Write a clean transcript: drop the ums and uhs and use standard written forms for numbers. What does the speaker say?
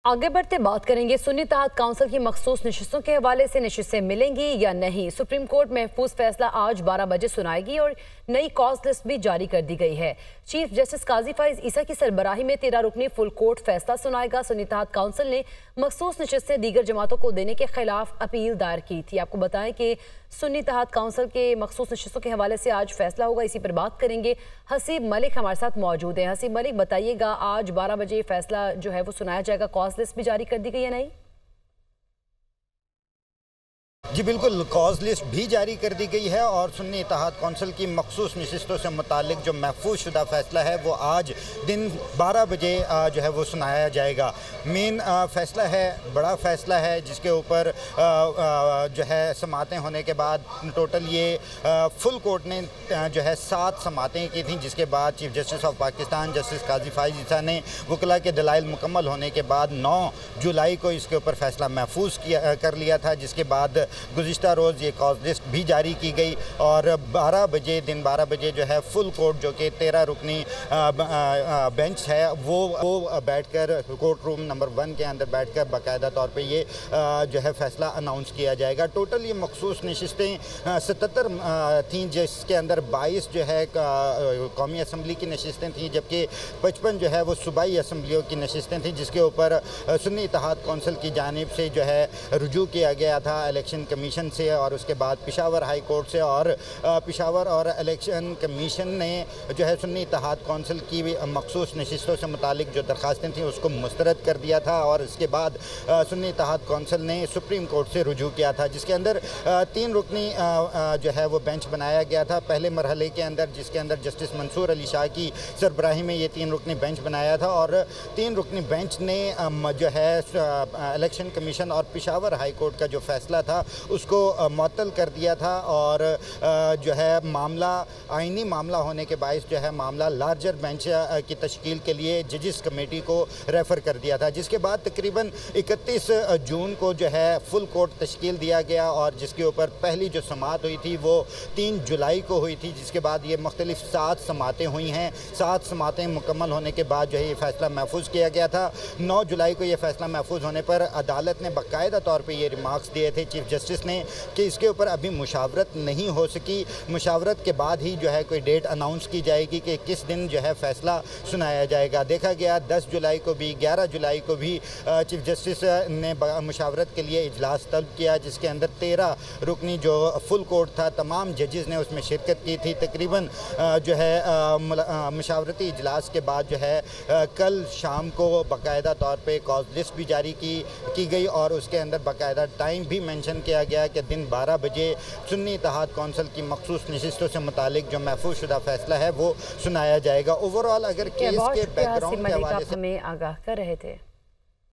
आगे बढ़ते बात करेंगे सुन्नी तहत काउंसिल की मखसूस नशिस्तों के हवाले से नशिस्तें मिलेंगी या नहीं। सुप्रीम कोर्ट महफूज फैसला आज 12 बजे सुनाएगी और नई कॉज लिस्ट भी जारी कर दी गई है। चीफ जस्टिस काजी फाइज ईसा की सरबराही में 13 रुकनी फुल कोर्ट फैसला सुनाएगा। सुन्नी तहत काउंसिल ने मखसूस नशिस्तें दीगर जमातों को देने के खिलाफ अपील दायर की थी। आपको बताएं कि सुन्नी तहत काउंसिल के मखसूस नशिस्तों के हवाले से आज फैसला होगा। इसी पर बात करेंगे। हसीब मलिक हमारे साथ मौजूद हैं। हसीब मलिक, बताइएगा आज 12 बजे फैसला जो है वो सुनाया जाएगा। कॉज लिस्ट भी जारी कर दी गई है नहीं? जी बिल्कुल, कॉज लिस्ट भी जारी कर दी गई है और सुन्नी इत्तेहाद कौंसिल की मखसूस नशिस्तों से मुतालिक जो महफूज शुदा फैसला है वो आज दिन 12 बजे जो है वो सुनाया जाएगा। मेन फैसला है, बड़ा फैसला है, जिसके ऊपर जो है समातें होने के बाद टोटल ये फुल कोर्ट ने जो है 7 समातें की थी, जिसके बाद chief justice of Pakistan justice Qazi Faez Isa ने वकला के दलाइल मुकम्मल होने के बाद 9 जुलाई को इसके ऊपर फैसला महफूज कर लिया था। जिसके बाद गुज़िश्ता रोज़ ये कॉज लिस्ट भी जारी की गई और 12 बजे दिन 12 बजे जो है फुल कोर्ट जो कि 13 रुकनी बेंच है वो बैठकर कोर्ट रूम नंबर 1 के अंदर बैठकर बाकायदा तौर पे ये जो है फैसला अनाउंस किया जाएगा। टोटल ये मखसूस नशिस्तें 77 थीं, जिसके अंदर 22 जो है कौमी असम्बली की नशिस्तें थीं, जबकि 55 जो है वो सूबाई असम्बलियों की नशिस्तें थीं, जिसके ऊपर सुन्नी इत्तेहाद कौंसिल की जानिब से जो है रुजू किया गया था इलेक्शन कमीशन से और उसके बाद पेशावर हाई कोर्ट से। और पेशावर और इलेक्शन कमीशन ने जो है सुन्नी इत्तेहाद कौंसिल की मखसूस नशिस्तों से मुतालिक जो दरखास्तें थीं उसको मुस्तरद कर दिया था और इसके बाद सुन्नी इत्तेहाद कौंसिल ने सुप्रीम कोर्ट से रुजू किया था, जिसके अंदर 3 रुकनी जो है वो बेंच बनाया गया था पहले मरहले के अंदर, जिसके अंदर जस्टिस मंसूर अली शाह की सरबराही में ये 3 रुकनी बेंच बनाया था और 3 रुकनी बेंच ने जो है इलेक्शन कमीशन और पेशावर हाई कोर्ट का जो फैसला था उसको मुअत्तल कर दिया था और जो है मामला आइनी मामला होने के बायस जो है मामला लार्जर बेंच की तश्कील के लिए जजिस कमेटी को रेफ़र कर दिया था। जिसके बाद तकरीबन 31 जून को जो है फुल कोर्ट तश्कील दिया गया और जिसके ऊपर पहली जो समात हुई थी वो 3 जुलाई को हुई थी। जिसके बाद ये मुख्तलिफ 7 समातें हुई हैं। 7 समातें मुकम्मल होने के बाद जो है ये फैसला महफूज किया गया था। 9 जुलाई को ये फैसला महफूज होने पर अदालत ने बाकायदा तौर पर ये रिमार्क्स दिए थे चीफ जस्टिस ने कि इसके ऊपर अभी मुशावरत नहीं हो सकी, मुशावरत के बाद ही जो है कोई डेट अनाउंस की जाएगी कि किस दिन जो है फैसला सुनाया जाएगा। देखा गया 10 जुलाई को भी 11 जुलाई को भी चीफ जस्टिस ने मुशावरत के लिए इजलास तलब किया, जिसके अंदर 13 रुकनी जो फुल कोर्ट था तमाम जजेस ने उसमें शिरकत की थी। तकरीबन जो है मुशावरती इजलास के बाद जो है कल शाम को बाकायदा तौर पर कॉज लिस्ट भी जारी की गई और उसके अंदर बाकायदा टाइम भी मेंशन किया गया कि दिन 12 बजे सुन्नी इत्तेहाद कौंसिल की मखसूस नशिस्तों से मुतालिक जो महफूज शुदा फैसला है वो सुनाया जाएगा। ओवरऑल अगर केस के बैकग्राउंड के हवाले से हमें आगाह कर रहे थे।